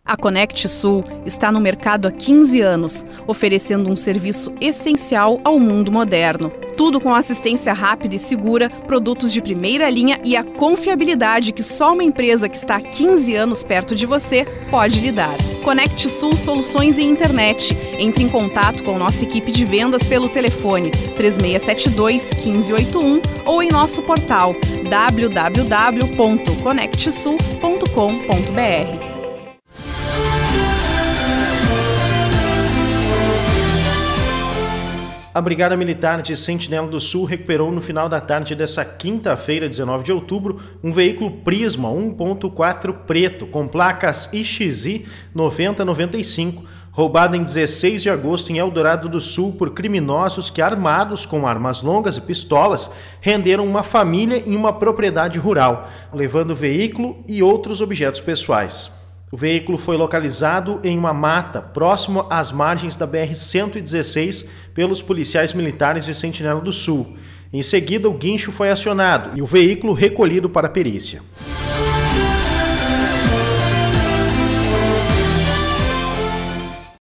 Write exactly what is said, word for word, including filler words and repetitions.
A Conect Sul está no mercado há quinze anos, oferecendo um serviço essencial ao mundo moderno. Tudo com assistência rápida e segura, produtos de primeira linha e a confiabilidade que só uma empresa que está há quinze anos perto de você pode lhe dar. Conect Sul Soluções em Internet. Entre em contato com nossa equipe de vendas pelo telefone três seis sete dois, um cinco oito um ou em nosso portal w w w ponto conect sul ponto com ponto b r. A Brigada Militar de Sentinela do Sul recuperou no final da tarde dessa quinta-feira, dezenove de outubro, um veículo Prisma um ponto quatro preto com placas I X I nove zero nove cinco, roubado em dezesseis de agosto em Eldorado do Sul por criminosos que, armados com armas longas e pistolas, renderam uma família em uma propriedade rural, levando o veículo e outros objetos pessoais. O veículo foi localizado em uma mata, próximo às margens da B R cento e dezesseis, pelos policiais militares de Sentinela do Sul. Em seguida, o guincho foi acionado e o veículo recolhido para a perícia.